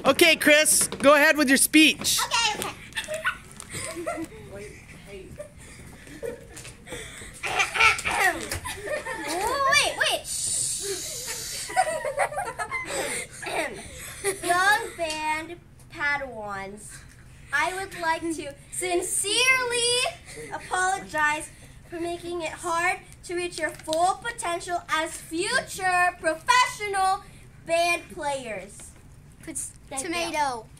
Okay, Chris, go ahead with your speech. Okay. Wait. Young band Padawans, I would like to sincerely apologize for making it hard to reach your full potential as future professional band players. Tomato.